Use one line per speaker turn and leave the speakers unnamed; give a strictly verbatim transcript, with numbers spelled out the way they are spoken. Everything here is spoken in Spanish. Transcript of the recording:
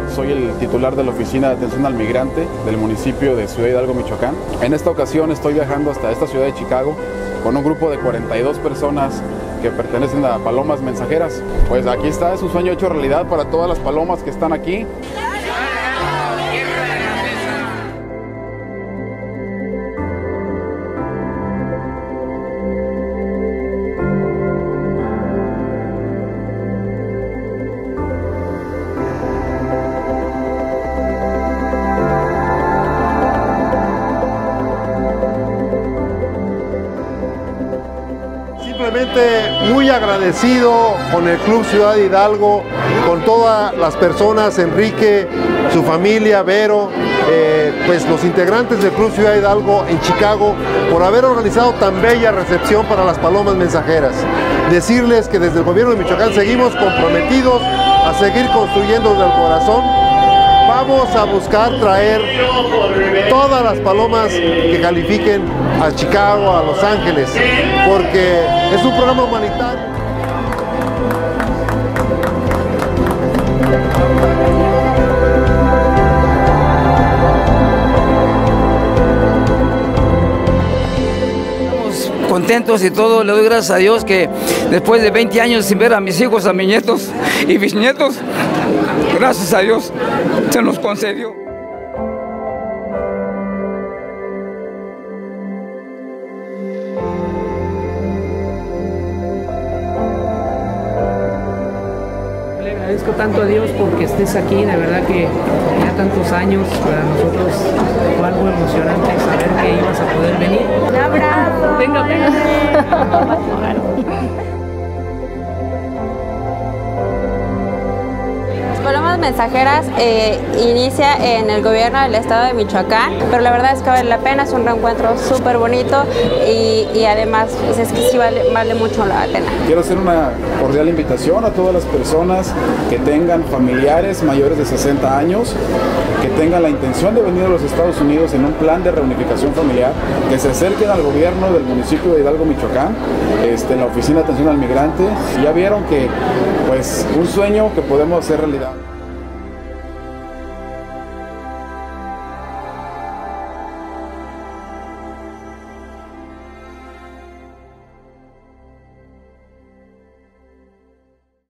soy el titular de la Oficina de Atención al Migrante del municipio de Ciudad Hidalgo, Michoacán. En esta ocasión estoy viajando hasta esta ciudad de Chicago con un grupo de cuarenta y dos personas que pertenecen a Palomas Mensajeras. Pues aquí está, es un sueño hecho realidad para todas las palomas que están aquí.
Simplemente muy agradecido con el Club Ciudad Hidalgo, con todas las personas, Enrique, su familia, Vero, eh, pues los integrantes del Club Ciudad Hidalgo en Chicago, por haber organizado tan bella recepción para las palomas mensajeras. Decirles que desde el gobierno de Michoacán seguimos comprometidos a seguir construyendo desde el corazón. Vamos a buscar traer todas las palomas que califiquen a Chicago, a Los Ángeles, porque es un programa humanitario.
Estamos contentos y todo, le doy gracias a Dios que después de veinte años sin ver a mis hijos, a mis nietos y bisnietos, gracias a Dios se nos concedió.
Le agradezco tanto a Dios porque estés aquí, de verdad que ya tantos años, para nosotros fue algo emocionante saber que ibas a poder venir.
Un abrazo.
Venga, venga.
Palomas Mensajeras eh, inicia en el gobierno del estado de Michoacán, pero la verdad es que vale la pena, es un reencuentro súper bonito y, y además pues es que sí vale, vale mucho la pena.
Quiero hacer una cordial invitación a todas las personas que tengan familiares mayores de sesenta años, que tengan la intención de venir a los Estados Unidos en un plan de reunificación familiar, que se acerquen al gobierno del municipio de Hidalgo, Michoacán, este, en la Oficina de Atención al Migrante. Ya vieron que pues un sueño que podemos hacer realidad.